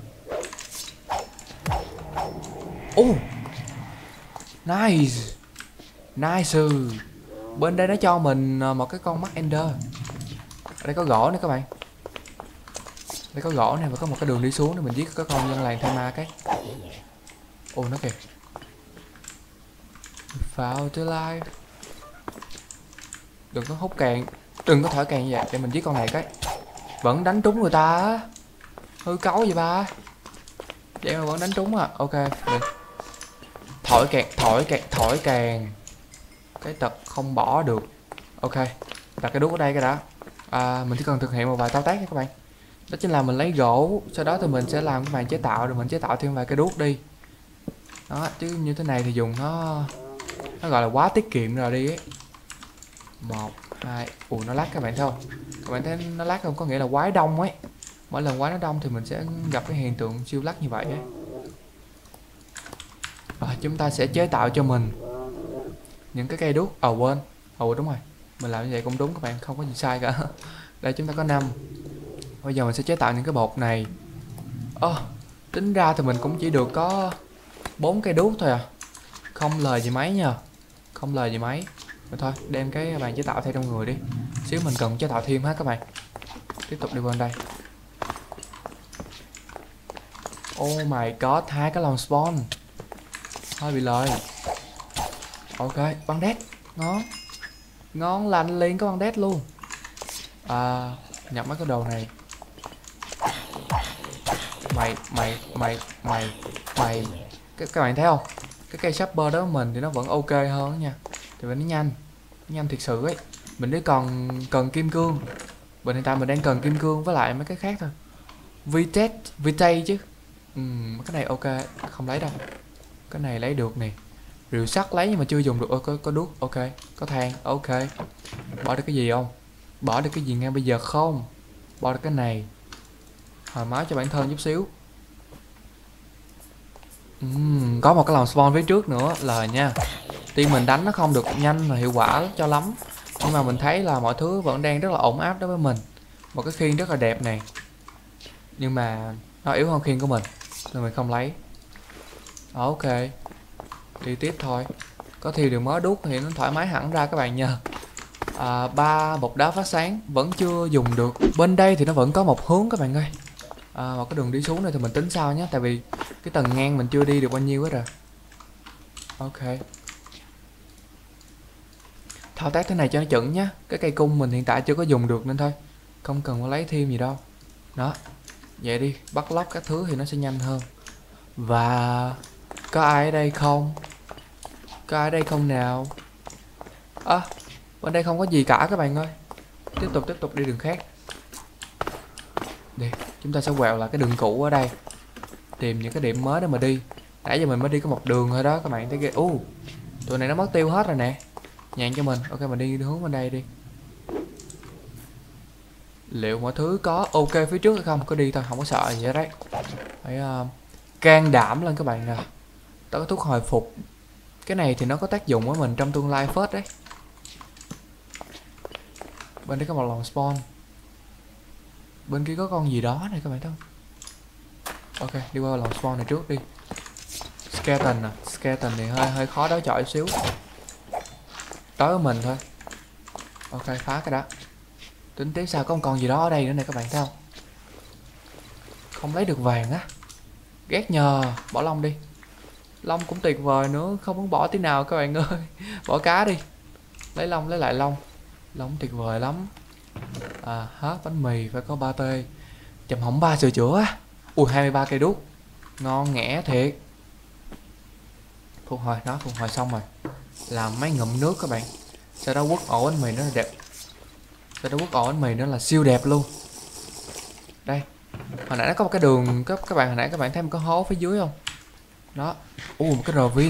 Oh, nice, nice. Bên đây nó cho mình một cái con mắt ender. Ở đây có gỗ nè các bạn. Đây có gỗ này và có một cái đường đi xuống để mình giết cái con dân làng thay ma cái. Ồ nó kìa. Vào to life. Đừng có hút càng, đừng có thổi càng như vậy để mình giết con này cái. Vẫn đánh trúng người ta á. Hư cấu vậy ba. Vậy mà vẫn đánh trúng à. Ok được. Thổi càng, thổi càng, thổi càng. Cái tật không bỏ được. Ok. Đặt cái đuốc ở đây cái đã. À, mình chỉ cần thực hiện một vài thao tác nha các bạn. Đó chính là mình lấy gỗ. Sau đó thì mình sẽ làm cái màn chế tạo. Rồi mình chế tạo thêm vài cái đuốc đi. Đó, chứ như thế này thì dùng nó nó gọi là quá tiết kiệm rồi đi ấy. Một, hai. Ủa nó lắc các bạn thấy không? Các bạn thấy nó lắc không? Có nghĩa là quái đông ấy. Mỗi lần quái nó đông thì mình sẽ gặp cái hiện tượng siêu lắc như vậy ấy. Và chúng ta sẽ chế tạo cho mình những cái cây đuốc. Ờ quên. Ồ đúng rồi. Mình làm như vậy cũng đúng các bạn, không có gì sai cả. Đây chúng ta có năm. Bây giờ mình sẽ chế tạo những cái bột này. Ơ, oh, tính ra thì mình cũng chỉ được có bốn cây đuốc thôi à. Không lời gì mấy nha. Không lời gì mấy. Rồi thôi, đem cái bàn chế tạo theo trong người đi. Xíu mình cần chế tạo thêm hết các bạn. Tiếp tục đi bên đây. Oh my god, hai cái lồng spawn. Hơi bị lời. Ok, băng đét. Ngon. Ngon lành liền có băng đét luôn. À, nhập mấy cái đồ này. Mày, mày, mày, mày, mày. Các, các bạn thấy không? Cái cây shopper đó của mình thì nó vẫn ok hơn đó nha. Tại vì nó nhanh. Nó nhanh thiệt sự ấy. Mình chỉ còn cần kim cương. Bình hiện tại mình đang cần kim cương với lại mấy cái khác thôi. Vitet, Vitay chứ. Ừm, cái này ok, không lấy đâu. Cái này lấy được nè. Rìu sắt lấy nhưng mà chưa dùng được. Ôi, có, có đuốc, ok. Có than, ok. Bỏ được cái gì không? Bỏ được cái gì ngay bây giờ không? Bỏ được cái này. Hồi máu cho bản thân chút xíu. Uhm, có một cái lòng spawn phía trước nữa là nha. Tuy mình đánh nó không được nhanh và hiệu quả cho lắm, nhưng mà mình thấy là mọi thứ vẫn đang rất là ổn áp đối với mình. Một cái khiên rất là đẹp này. Nhưng mà nó yếu hơn khiên của mình nên mình không lấy. Ok. Đi tiếp thôi. Có thêm được mớ đuốc thì nó thoải mái hẳn ra các bạn nha. À, ba bột đá phát sáng vẫn chưa dùng được. Bên đây thì nó vẫn có một hướng các bạn ơi. À, một cái đường đi xuống này thì mình tính sau nhé. Tại vì cái tầng ngang mình chưa đi được bao nhiêu hết rồi. Ok. Thao tác thế này cho nó chuẩn nhé. Cái cây cung mình hiện tại chưa có dùng được nên thôi. Không cần phải lấy thêm gì đâu. Đó. Vậy đi. Bắt lóc các thứ thì nó sẽ nhanh hơn. Và... có ai ở đây không? Có ai ở đây không nào? À, bên đây không có gì cả các bạn ơi. Tiếp tục tiếp tục đi đường khác. Đi, chúng ta sẽ quẹo lại cái đường cũ ở đây. Tìm những cái điểm mới để mà đi. Nãy giờ mình mới đi có một đường thôi đó các bạn thấy kìa. U, uh, tụi này nó mất tiêu hết rồi nè. Nhàn cho mình. Ok, mình đi hướng bên đây đi. Liệu mọi thứ có ok phía trước hay không? Có đi thôi, không có sợ gì hết đấy. Phải uh, can đảm lên các bạn nè. Đó có thuốc hồi phục. Cái này thì nó có tác dụng với mình trong tương lai phết đấy. Bên đây có một lòng spawn. Bên kia có con gì đó này các bạn thấy không? Ok, đi qua lòng spawn này trước đi. Skeleton à, skeleton thì hơi hơi khó đối chọi xíu. Đối với mình thôi. Ok, phá cái đó. Tính tiếp sao có một con gì đó ở đây nữa này các bạn thấy không? Không lấy được vàng á. Ghét nhờ, bỏ lông đi. Lông cũng tuyệt vời nữa, không muốn bỏ tí nào các bạn ơi. Bỏ cá đi. Lấy lông, lấy lại lông. Lông tuyệt vời lắm. À, hết bánh mì phải có ba tê. Chầm hỏng ba sửa chữa á. Ui, hai mươi ba cây đuốc. Ngon nghẻ thiệt. Phục hồi, nó phục hồi xong rồi. Làm mấy ngụm nước các bạn. Sau đó quất ổ bánh mì nó là đẹp. Sau đó quất ổ bánh mì nó là siêu đẹp luôn. Đây. Hồi nãy nó có một cái đường các các bạn hồi nãy các bạn thấy một cái hố phía dưới không? Đó. Ui, một cái rờ vin.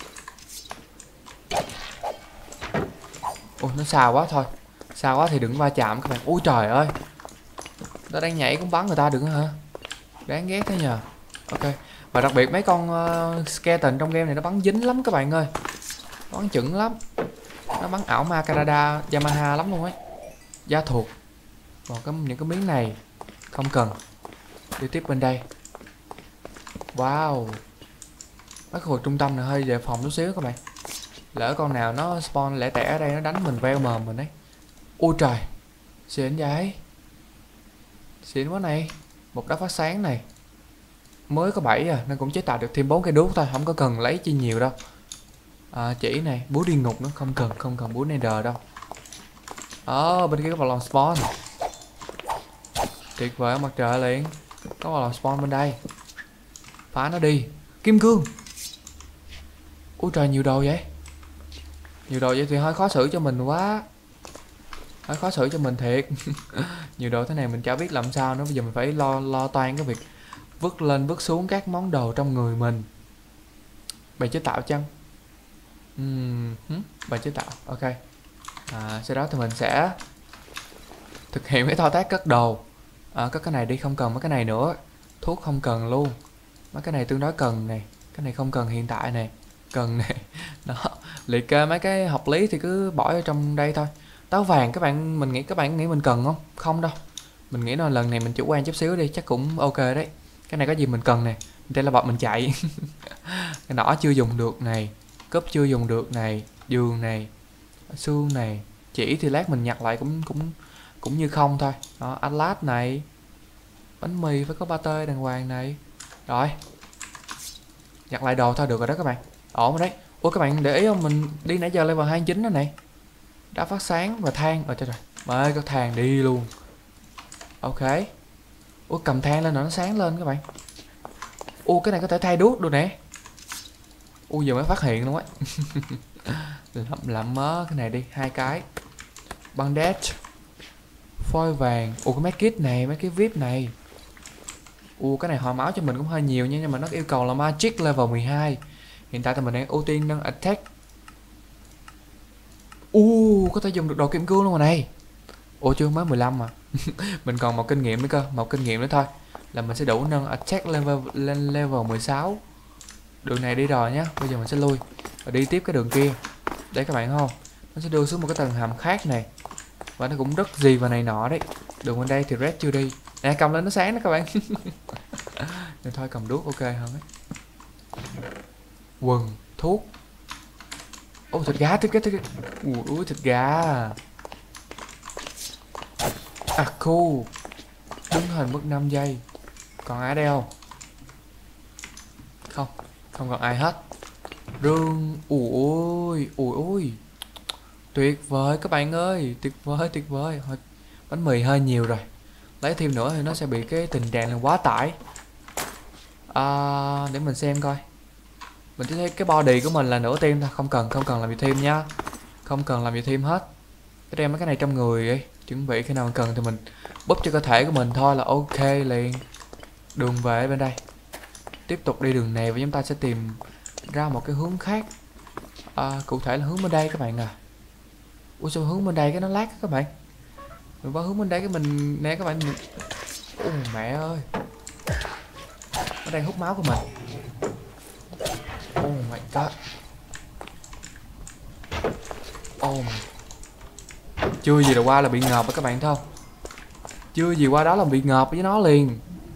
Ui, nó xa quá thôi. Xa quá thì đừng va chạm các bạn. Ui trời ơi. Nó đang nhảy cũng bắn người ta đừng hả? Đáng ghét thế nhờ. Ok. Và đặc biệt mấy con uh, skeleton trong game này nó bắn dính lắm các bạn ơi. Bắn chuẩn lắm. Nó bắn ảo ma Canada Yamaha lắm luôn ấy. Giá thuộc. Còn cái, những cái miếng này không cần. Đi tiếp bên đây. Wow. Mấy khu vực trung tâm này hơi đề phòng chút xíu các bạn. Lỡ con nào nó spawn lẻ tẻ ở đây nó đánh mình veo mồm mình đấy. Ôi trời. Xịn vậy. Xịn quá này. Một đá phát sáng này. Mới có bảy à nên cũng chế tạo được thêm bốn cây đuốc thôi, không có cần lấy chi nhiều đâu. À, chỉ này, búa đi ngục nữa, không cần, không cần búa nether đâu. Ờ, bên kia có một lòng spawn. Tuyệt vời mặt trời liền. Có một lòng spawn bên đây. Phá nó đi. Kim cương. Ui trời, nhiều đồ vậy. Nhiều đồ vậy thì hơi khó xử cho mình quá. Hơi khó xử cho mình thiệt. Nhiều đồ thế này mình chả biết làm sao nữa. Bây giờ mình phải lo lo toan cái việc vứt lên vứt xuống các món đồ trong người mình. Bài chế tạo chăng? Uhm, bài chế tạo, ok. À, sau đó thì mình sẽ thực hiện cái thao tác cất đồ. À, cất cái này đi, không cần mấy cái này nữa. Thuốc không cần luôn. Mấy cái này tương đối cần này. Cái này không cần hiện tại này. Cần này. Đó. Liệt kê mấy cái hợp lý thì cứ bỏ ở trong đây thôi. Táo vàng các bạn, mình nghĩ các bạn nghĩ mình cần không? Không đâu. Mình nghĩ là lần này mình chủ quan chút xíu đi, chắc cũng ok đấy. Cái này có gì mình cần nè, đây là bọc mình chạy. Cái nỏ chưa dùng được này, cúp chưa dùng được này, giường này, xương này, chỉ thì lát mình nhặt lại cũng cũng cũng như không thôi. Đó, atlas này, bánh mì phải có pate đàng hoàng này. Rồi, nhặt lại đồ thôi được rồi đó các bạn. Ổn rồi đấy. Ủa các bạn để ý không, mình đi nãy giờ level hai mươi chín đó này. Đã phát sáng và than. Ờ trời trời, mới có than đi luôn. Ok. Ủa cầm than lên rồi nó sáng lên các bạn. Ủa cái này có thể thay đuốc được nè. Ủa giờ mới phát hiện luôn á. Lậm lậm mớ cái này đi, hai cái. Bandage, phôi vàng. Ủa cái medkit này, mấy cái vip này. Ủa cái này hồi máu cho mình cũng hơi nhiều nha, nhưng mà nó yêu cầu là magic level mười hai. Hiện tại thì mình đang ưu tiên nâng attack. Ủa có thể dùng được đồ kim cương luôn rồi này. Ủa chưa, mới mười lăm mà. Mình còn một kinh nghiệm nữa cơ, một kinh nghiệm nữa thôi là mình sẽ đủ nâng attack level lên level mười sáu. Đường này đi rồi nhá, bây giờ mình sẽ lui và đi tiếp cái đường kia. Đây các bạn thấy không, nó sẽ đưa xuống một cái tầng hầm khác này, và nó cũng rất gì và này nọ đấy. Đường bên đây thì red chưa đi nè, cầm lên nó sáng đó các bạn. Nên thôi cầm đuốc ok hơn ấy. Quần, thuốc. Ô thịt gà, thịt gà, thịt gà. Ui thịt gà. À khu. Đứng hình mất năm giây. Còn ai đây không? Không, không còn ai hết. Rương. Ui ui ui. Tuyệt vời các bạn ơi, tuyệt vời tuyệt vời. Thôi, bánh mì hơi nhiều rồi, lấy thêm nữa thì nó sẽ bị cái tình trạng là quá tải. À, để mình xem coi. Mình chỉ thấy cái body của mình là nửa tim thôi, không cần không cần làm gì thêm nha, không cần làm gì thêm hết. Cái đem mấy cái này trong người đi, chuẩn bị khi nào mình cần thì mình búp cho cơ thể của mình thôi là ok liền. Đường về bên đây, tiếp tục đi đường này và chúng ta sẽ tìm ra một cái hướng khác. À, cụ thể là hướng bên đây các bạn à. Ui sao hướng bên đây cái nó lát các bạn. Mình qua hướng bên đây cái mình nè các bạn. Ôi mẹ ơi, nó đang hút máu của mình. Oh my god. Oh my. Chưa gì là qua là bị ngợp rồi các bạn thấy không? Chưa gì qua đó là bị ngợp với nó liền.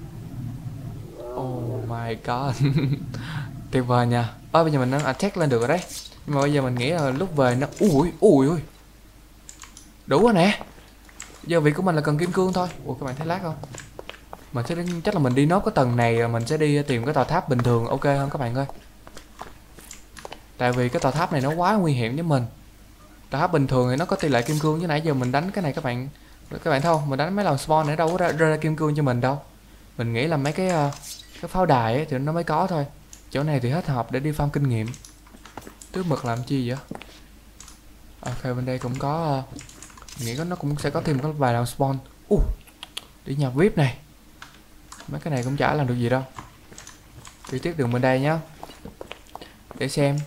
Oh my god. Tuyệt vời nha. Ơ bây giờ mình đang attack lên được rồi đấy. Nhưng mà bây giờ mình nghĩ là lúc về nó ui ui ui. Đủ rồi nè. Giờ việc của mình là cần kim cương thôi. Ủa các bạn thấy lát không? Mình sẽ chắc là mình đi nốt cái tầng này rồi mình sẽ đi tìm cái tòa tháp bình thường ok không các bạn ơi. Tại vì cái tòa tháp này nó quá nguy hiểm với mình. Tòa tháp bình thường thì nó có tỷ lệ kim cương, chứ nãy giờ mình đánh cái này các bạn các bạn thấy không, mình đánh mấy lần spawn này đâu có ra, ra, ra kim cương cho mình đâu. Mình nghĩ là mấy cái uh, cái pháo đài ấy thì nó mới có thôi. Chỗ này thì hết hợp để đi farm kinh nghiệm. Tước mực làm chi vậy? Ok bên đây cũng có uh, nghĩ nó cũng sẽ có thêm một vài lần spawn. Uh, đi nhà vip này. Mấy cái này cũng chả làm được gì đâu. Đi tiếp đường bên đây nhá, để xem.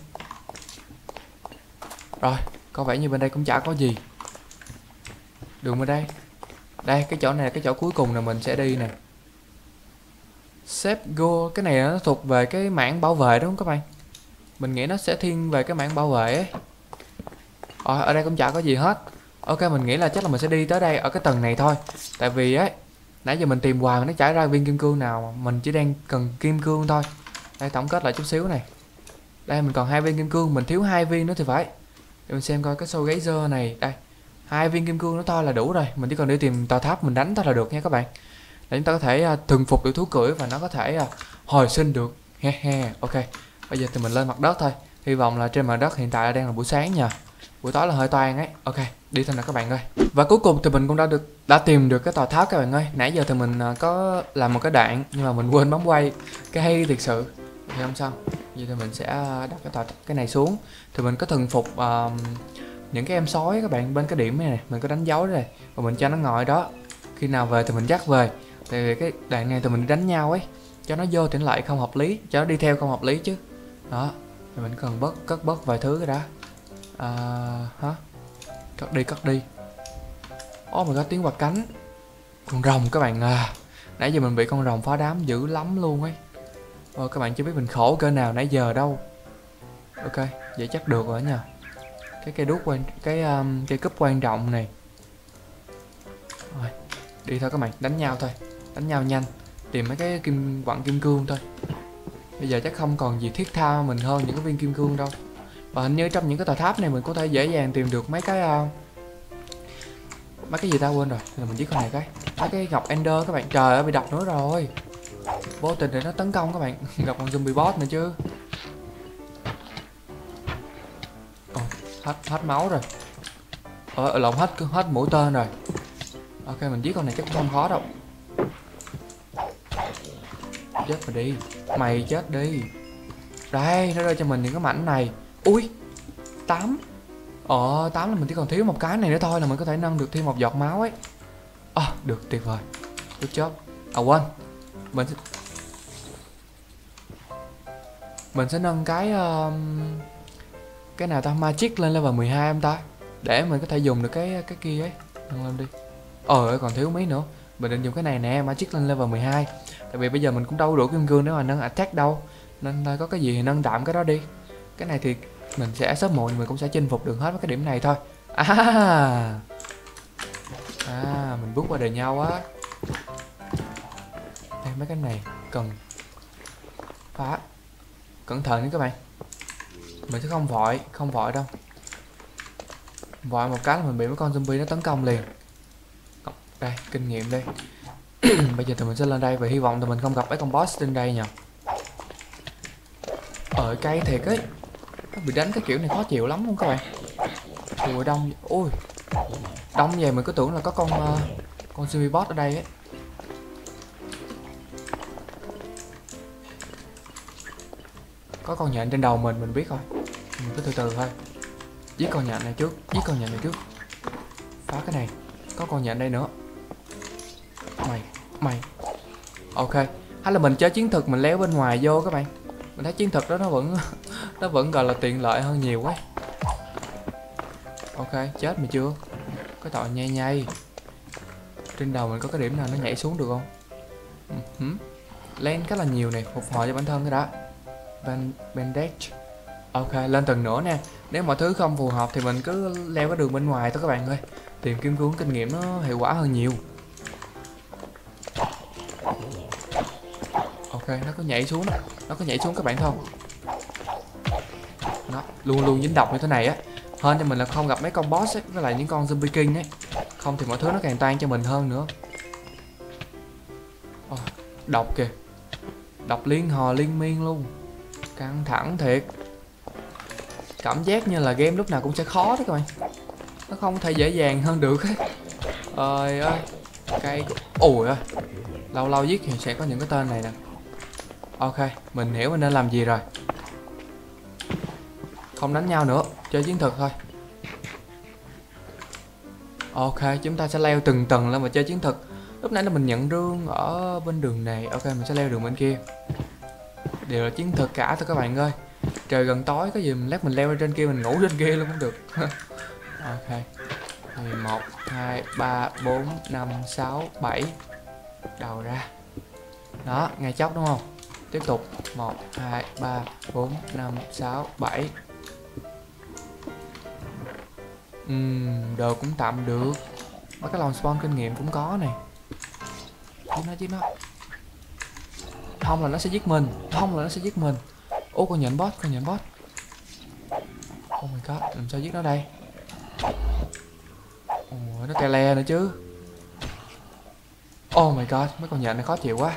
Rồi, có vẻ như bên đây cũng chả có gì. Đường bên đây. Đây, cái chỗ này là cái chỗ cuối cùng là mình sẽ đi nè. Save go, cái này nó thuộc về cái mảng bảo vệ đúng không các bạn? Mình nghĩ nó sẽ thiên về cái mảng bảo vệ ấy. Ờ, ở đây cũng chả có gì hết. Ok, mình nghĩ là chắc là mình sẽ đi tới đây ở cái tầng này thôi. Tại vì ấy, nãy giờ mình tìm hoài mà nó chả ra viên kim cương nào, mình chỉ đang cần kim cương thôi. Đây tổng kết lại chút xíu này. Đây mình còn hai viên kim cương, mình thiếu hai viên nữa thì phải. Để mình xem coi cái show geyser này, đây. Hai viên kim cương nó to là đủ rồi, mình chỉ cần đi tìm tòa tháp mình đánh thôi là được nha các bạn. Để chúng ta có thể uh, thuần phục được thú cưỡi và nó có thể uh, hồi sinh được. He he, ok. Bây giờ thì mình lên mặt đất thôi. Hy vọng là trên mặt đất hiện tại đang là buổi sáng nha. Buổi tối là hơi toan ấy. Ok, đi thôi nào các bạn ơi. Và cuối cùng thì mình cũng đã được đã tìm được cái tòa tháp các bạn ơi. Nãy giờ thì mình uh, có làm một cái đoạn nhưng mà mình quên bấm quay. Cái hay thiệt sự. Thì không sao. Vậy thì mình sẽ đặt cái tòa cái này xuống. Thì mình có thuần phục uh, những cái em sói các bạn bên cái điểm này, này. Mình có đánh dấu đây và mình cho nó ngồi đó. Khi nào về thì mình dắt về. Tại vì cái đoạn này thì mình đánh nhau ấy, cho nó vô thì lại không hợp lý, cho nó đi theo không hợp lý chứ. Đó, thì mình cần bớt cất bớt vài thứ cái đã. À, hả? Cất đi cất đi. Ô mình có tiếng quạt cánh. Con rồng các bạn à. Nãy giờ mình bị con rồng phá đám dữ lắm luôn ấy. Ồ, các bạn chưa biết mình khổ cỡ nào nãy giờ đâu. Ok, vậy chắc được rồi nha. Cái cây đuốc quan cái um, cây cúp quan trọng này. Rồi, Đi thôi các bạn, đánh nhau thôi. Đánh nhau nhanh. Tìm mấy cái kim quặng kim cương thôi. Bây giờ chắc không còn gì thiết tha mình hơn những cái viên kim cương đâu. Và hình như trong những cái tòa tháp này mình có thể dễ dàng tìm được mấy cái uh, mấy cái gì ta quên rồi. Là mình giết con này cái. Mấy cái ngọc ender các bạn. Trời ơi bị đập nữa rồi. Vô tình để nó tấn công các bạn. Gặp con zombie boss nữa chứ. Ồ, hết hết máu rồi. Ờ lộn hết hết mũi tên rồi. Ok mình giết con này chắc cũng không khó đâu. Chết mà đi. Mày chết đi. Đây nó rơi cho mình những cái mảnh này. Ui tám. Ờ tám là mình chỉ còn thiếu một cái này nữa thôi là mình có thể nâng được thêm một giọt máu ấy. Ờ à, được tuyệt vời. Good job. À quên. Mình sẽ Mình sẽ nâng cái uh, cái nào ta, magic lên level mười hai em ta, để mình có thể dùng được cái cái kia ấy. Nâng lên đi. Ờ còn thiếu mấy nữa. Mình định dùng cái này nè, magic lên level mười hai. Tại vì bây giờ mình cũng đâu đủ kim cương để mà nâng attack đâu. Nên có cái gì thì nâng tạm cái đó đi. Cái này thì mình sẽ sớm muộn mình cũng sẽ chinh phục được hết cái điểm này thôi. À, à mình bước qua đời nhau á. Đây mấy cái này cần phá. Cẩn thận nha các bạn. Mình sẽ không vội, không vội đâu. Vội một cái là mình bị mấy con zombie nó tấn công liền. Đây, kinh nghiệm đây. Bây giờ tụi mình sẽ lên đây và hy vọng tụi mình không gặp mấy con boss trên đây nhờ. Ở cây thiệt ấy. Nó bị đánh cái kiểu này khó chịu lắm luôn các bạn. Ui đông. Ui. Đông vậy mình cứ tưởng là có con uh, con zombie boss ở đây ấy. Có con nhện trên đầu mình, mình biết rồi. Mình cứ từ từ thôi. Giết con nhện này trước, giết con nhện này trước. Phá cái này. Có con nhện đây nữa. Mày, mày. Ok. Hay là mình chơi chiến thuật mình léo bên ngoài vô các bạn. Mình thấy chiến thuật đó nó vẫn nó vẫn gọi là tiện lợi hơn nhiều quá. Ok, chết mày chưa? Cái tội nhây nhây. Trên đầu mình có cái điểm nào nó nhảy xuống được không? Uh-huh. Lên khá là nhiều này, phục hồi cho bản thân cái đã. Band bandage. Ok, lên tầng nữa nè. Nếu mọi thứ không phù hợp thì mình cứ leo cái đường bên ngoài thôi các bạn ơi. Tìm kim cương kinh nghiệm nó hiệu quả hơn nhiều. Ok, nó có nhảy xuống. Nó có nhảy xuống các bạn thấy không? Nó luôn luôn dính độc như thế này á. Hơn cho mình là không gặp mấy con boss ấy, với lại những con zombie king ấy. Không thì mọi thứ nó càng toan cho mình hơn nữa. Oh, độc kìa. Độc liên hò liên miên luôn. Căng thẳng thiệt. Cảm giác như là game lúc nào cũng sẽ khó đó các bạn. Nó không thể dễ dàng hơn được ấy. Ơi ơi. Cây. Ủi ơi. Lâu lâu giết thì sẽ có những cái tên này nè. Ok, mình hiểu mình nên làm gì rồi. Không đánh nhau nữa, chơi chiến thuật thôi. Ok, chúng ta sẽ leo từng tầng lên và chơi chiến thuật. Lúc nãy là mình nhận rương ở bên đường này. Ok, mình sẽ leo đường bên kia. Đều là chiến thuật cả thôi các bạn ơi. Trời gần tối có gì mình lát mình leo lên trên kia, mình ngủ trên kia luôn cũng được. Ok. một, hai, ba, bốn, năm, sáu, bảy. Đầu ra. Đó, ngay chốc đúng không? Tiếp tục. một, hai, ba, bốn, năm, sáu, bảy. Uhm, đồ cũng tạm được. Mấy cái lòng spawn kinh nghiệm cũng có này. Giết nó, giết nó. Không là nó sẽ giết mình. Không là nó sẽ giết mình. Ô con nhện boss, con nhện boss. Oh my god, làm sao giết nó đây? Ồ, nó tele nữa chứ. Oh my god, mấy con nhện này khó chịu quá.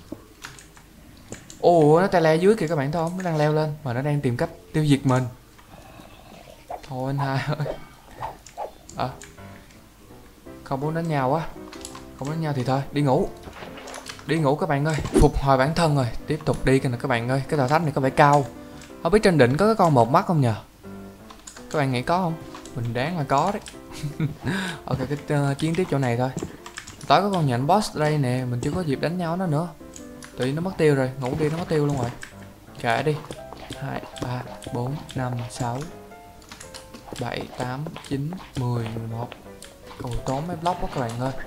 Ồ, nó tele dưới kìa các bạn thấy không? Nó đang leo lên mà nó đang tìm cách tiêu diệt mình. Thôi anh hai ơi. À, không muốn đánh nhau quá. Không đánh nhau thì thôi, đi ngủ. Đi ngủ các bạn ơi. Phục hồi bản thân rồi. Tiếp tục đi kìa các bạn ơi. Cái tòa tháp này có vẻ cao. Không biết trên đỉnh có cái con một mắt không nhờ? Các bạn nghĩ có không? Mình đoán là có đấy. Ok, cái uh, chiến tiếp chỗ này thôi. Tối có con nhện boss ở đây nè. Mình chưa có dịp đánh nhau nó nữa. Tự nhiên nó mất tiêu rồi. Ngủ đi nó mất tiêu luôn rồi. Kệ đi. Hai, ba, bốn, năm, sáu, bảy, tám, chín, mười, mười một. Ồ, tốn mấy block quá các bạn ơi.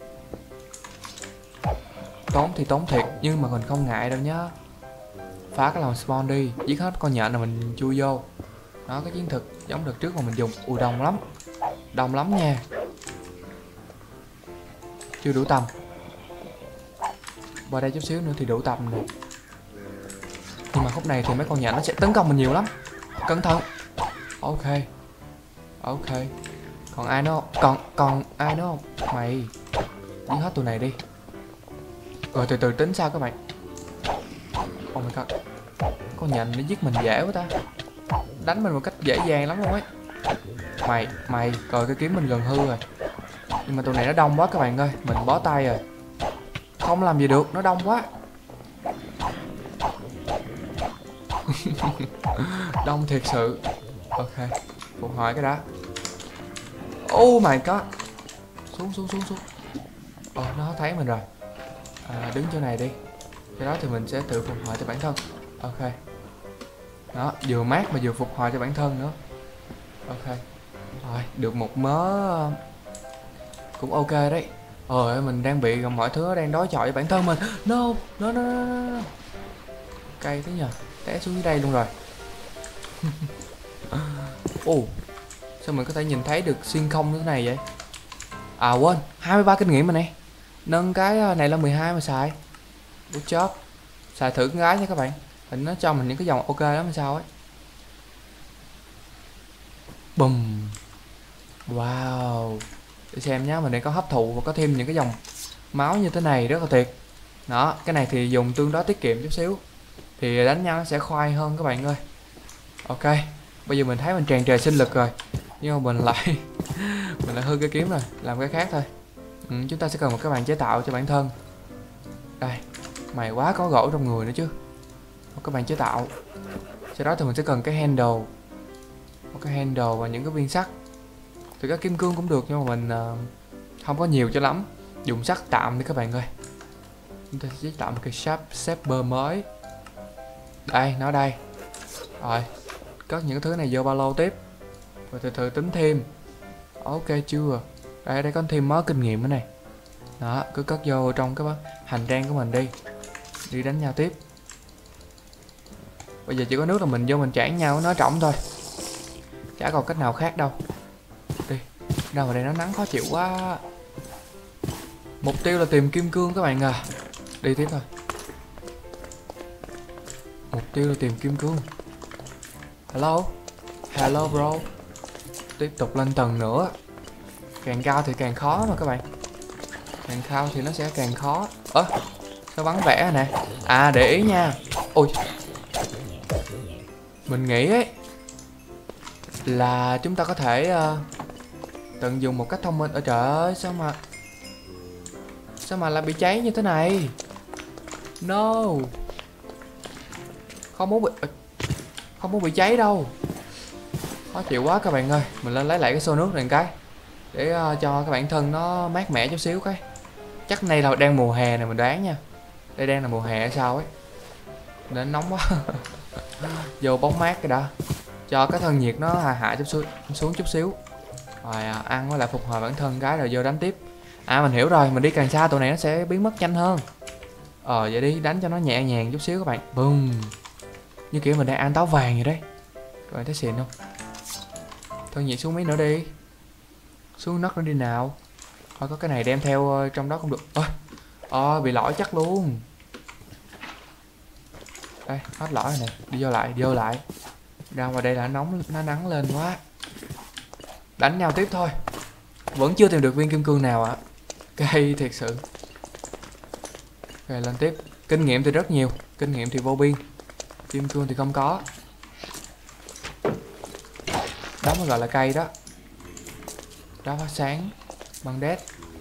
Tốn thì tốn thiệt, nhưng mà mình không ngại đâu nhá. Phá cái lòng spawn đi. Giết hết con nhện là mình chui vô. Đó, cái chiến thực giống đợt trước mà mình dùng. Ui đông lắm. Đông lắm nha. Chưa đủ tầm. Qua đây chút xíu nữa thì đủ tầm rồi. Nhưng mà khúc này thì mấy con nhện nó sẽ tấn công mình nhiều lắm. Cẩn thận. Ok. Ok. Còn ai nữa không? Còn còn ai nữa không? Mày giết hết tụi này đi. Rồi từ từ tính sao các bạn. Oh my god. Con nhện nó giết mình dễ quá ta. Đánh mình một cách dễ dàng lắm luôn ấy. Mày, mày, rồi cái kiếm mình gần hư rồi. Nhưng mà tụi này nó đông quá các bạn ơi. Mình bó tay rồi. Không làm gì được, nó đông quá. Đông thiệt sự. Ok, phục hồi cái đã. Oh my god. Xuống, xuống, xuống, xuống. Ồ, oh, nó thấy mình rồi. À, đứng chỗ này đi. Cái đó thì mình sẽ tự phục hồi cho bản thân. Ok. Đó, vừa mát mà vừa phục hồi cho bản thân nữa. Ok. Rồi, được một mớ cũng ok đấy. Ôi, mình đang bị mọi thứ đang đối chọi với bản thân mình. No, no, no, no, no. Cay thế nhờ. Té xuống dưới đây luôn rồi. Ồ, oh, sao mình có thể nhìn thấy được xuyên không như thế này vậy? À quên, hai mươi ba kinh nghiệm mà nè. Nâng cái này là mười hai mà xài. Good job. Xài thử cái gái nha các bạn. Hình nó cho mình những cái dòng ok lắm hay sao ấy. Bùm. Wow. Để xem nhá, mình đang có hấp thụ và có thêm những cái dòng máu như thế này rất là tuyệt. Đó, cái này thì dùng tương đối tiết kiệm chút xíu. Thì đánh nhau nó sẽ khoai hơn các bạn ơi. Ok, bây giờ mình thấy mình tràn trề sinh lực rồi. Nhưng mà mình lại mình lại hư cái kiếm rồi, làm cái khác thôi. Ừ, chúng ta sẽ cần một cái bàn chế tạo cho bản thân. Đây, mày quá có gỗ trong người nữa chứ. Một cái bàn chế tạo. Sau đó thì mình sẽ cần cái handle. Một cái handle và những cái viên sắt. Thì cái kim cương cũng được nhưng mà mình uh, không có nhiều cho lắm. Dùng sắt tạm đi các bạn ơi. Chúng ta sẽ chế tạo một cái sharp shaper mới. Đây, nó đây. Rồi, cất những cái thứ này vô ba lô tiếp. Rồi từ từ tính thêm. Ok chưa? Đây, đây có thêm mớ kinh nghiệm nữa này. Đó, cứ cất vô trong cái hành trang của mình đi. Đi đánh nhau tiếp. Bây giờ chỉ có nước là mình vô mình chản nhau nó trỏng thôi. Chả còn cách nào khác đâu. Đi. Đâu mà đây nó nắng khó chịu quá. Mục tiêu là tìm kim cương các bạn à. Đi tiếp thôi. Mục tiêu là tìm kim cương. Hello. Hello bro. Tiếp tục lên tầng nữa. Càng cao thì càng khó mà các bạn. Càng cao thì nó sẽ càng khó. Ơ, à, sao bắn vẽ nè. À để ý nha. Ôi, mình nghĩ ấy là chúng ta có thể uh, tận dụng một cách thông minh. Ở trời ơi, sao mà sao mà lại bị cháy như thế này. No. Không muốn bị Không muốn bị cháy đâu. Khó chịu quá các bạn ơi. Mình lên lấy lại cái xô nước này một cái. Để uh, cho cái bản thân nó mát mẻ chút xíu cái. Chắc này là đang mùa hè này mình đoán nha. Đây đang là mùa hè hay sao ấy. Nên nóng quá. Vô bóng mát cái đã. Cho cái thân nhiệt nó hạ hạ chút xuống, xuống chút xíu. Rồi à, ăn với lại phục hồi bản thân cái rồi vô đánh tiếp. À mình hiểu rồi, mình đi càng xa tụi này nó sẽ biến mất nhanh hơn. Ờ vậy đi, đánh cho nó nhẹ nhàng chút xíu các bạn. Boom. Như kiểu mình đang ăn táo vàng vậy đấy. Các bạn thấy xịn không? Thân nhiệt xuống mấy nữa đi. Xuống nấc nữa đi nào. Thôi có cái này đem theo trong đó cũng được. Ôi, ôi bị lỗi chắc luôn. Đây, hết lỗi rồi nè. Đi vô lại, đi vô lại. Ra ngoài đây là nóng, nó nắng lên quá. Đánh nhau tiếp thôi. Vẫn chưa tìm được viên kim cương nào ạ. À. Cay thiệt sự. Ok lên tiếp. Kinh nghiệm thì rất nhiều. Kinh nghiệm thì vô biên. Kim cương thì không có. Đó mới gọi là cây đó. Đó phát sáng. Băng đét.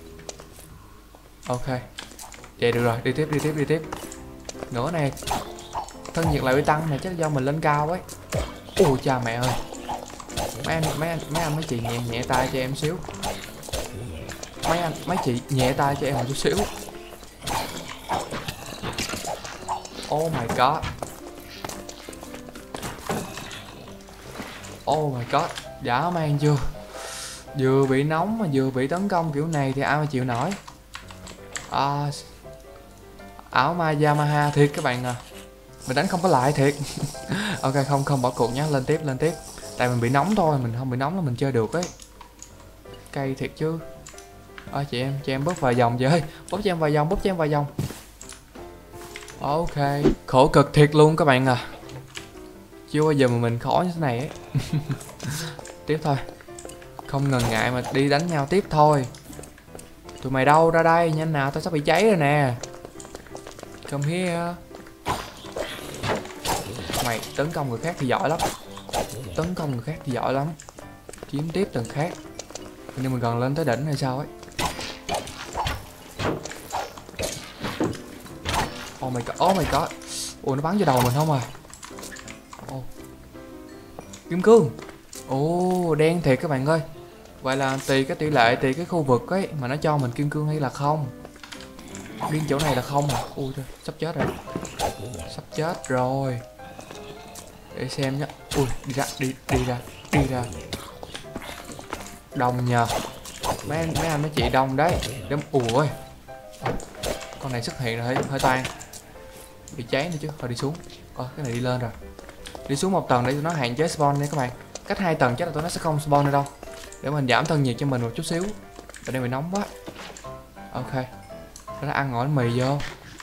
Ok. Vậy được rồi, đi tiếp, đi tiếp, đi tiếp. Nữa này. Thân nhiệt lại bị tăng này, chắc là do mình lên cao ấy. Ôi cha mẹ ơi. Mấy anh, mấy anh, mấy anh mấy chị nhẹ nhẹ tay cho em xíu. Mấy anh, mấy chị nhẹ tay cho em một chút xíu. Oh my god. Oh my god. Dã man chưa. Vừa bị nóng mà vừa bị tấn công kiểu này thì ai mà chịu nổi. À, ảo ma Yamaha thiệt các bạn à. Mình đánh không có lại thiệt. Ok không không bỏ cuộc nhá, lên tiếp lên tiếp. Tại mình bị nóng thôi, mình không bị nóng là mình chơi được ấy. Cay thiệt chứ. Ơ chị em, chị em bóp vài vòng chị ơi. Bóp cho em vài vòng, bóp cho em vài vòng. Ok. Khổ cực thiệt luôn các bạn à. Chưa bao giờ mà mình khó như thế này ấy. Tiếp thôi. Không ngần ngại mà đi đánh nhau tiếp thôi. Tụi mày đâu ra đây, nhanh nào, tao sắp bị cháy rồi nè. Come here. Mày tấn công người khác thì giỏi lắm. Tấn công người khác thì giỏi lắm. Kiếm tiếp từng khác. Nhưng mình gần lên tới đỉnh hay sao ấy. Oh my god, oh my god. Ủa nó bắn vô đầu mình không à. Oh. Kim cương. Ồ oh, đen thiệt các bạn ơi. Vậy là tùy cái tỷ lệ, tùy cái khu vực ấy mà nó cho mình kim cương hay là không. Riêng chỗ này là không à. Ui trời, sắp chết rồi. Sắp chết rồi. Để xem nhá. Ui đi ra, đi, đi ra, đi ra. Đông nhờ. Mấy anh, mấy anh mấy chị đông đấy. Đếm ui. Con này xuất hiện rồi, hơi, hơi toan. Bị cháy nữa chứ, thôi đi xuống. Ờ cái này đi lên rồi. Đi xuống một tầng để tụi nó hạn chế spawn nha các bạn. Cách hai tầng chắc là tụi nó sẽ không spawn nữa đâu. Để mình giảm thân nhiệt cho mình một chút xíu. Ở đây mình nóng quá. Ok. Nó ăn ngỏi mì vô.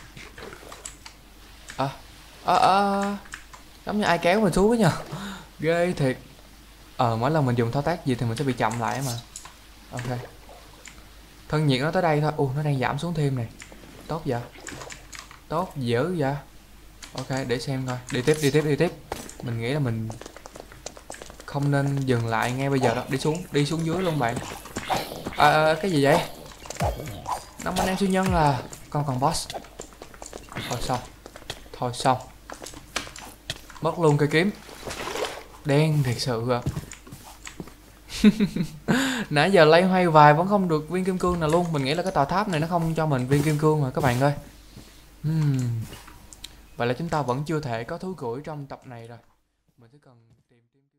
Ờ Ờ Ờ Giống như ai kéo mình xuống á nhờ. Ghê thiệt. Ờ mỗi lần mình dùng thao tác gì thì mình sẽ bị chậm lại mà. Ok. Thân nhiệt nó tới đây thôi. Ồ nó đang giảm xuống thêm này. Tốt vậy. Tốt dữ vậy. Ok để xem coi. Đi tiếp đi tiếp đi tiếp. Mình nghĩ là mình không nên dừng lại ngay bây giờ đâu. Đi xuống, đi xuống dưới luôn bạn. À, à, cái gì vậy? Năm anh em siêu nhân là con còn boss. Thôi xong. Thôi xong. Mất luôn cây kiếm. Đen thiệt sự à. Nãy giờ lay hoay vài vẫn không được viên kim cương nào luôn. Mình nghĩ là cái tòa tháp này nó không cho mình viên kim cương mà các bạn ơi. hmm. Vậy là chúng ta vẫn chưa thể có thú cưỡi trong tập này rồi. Mình sẽ cần tìm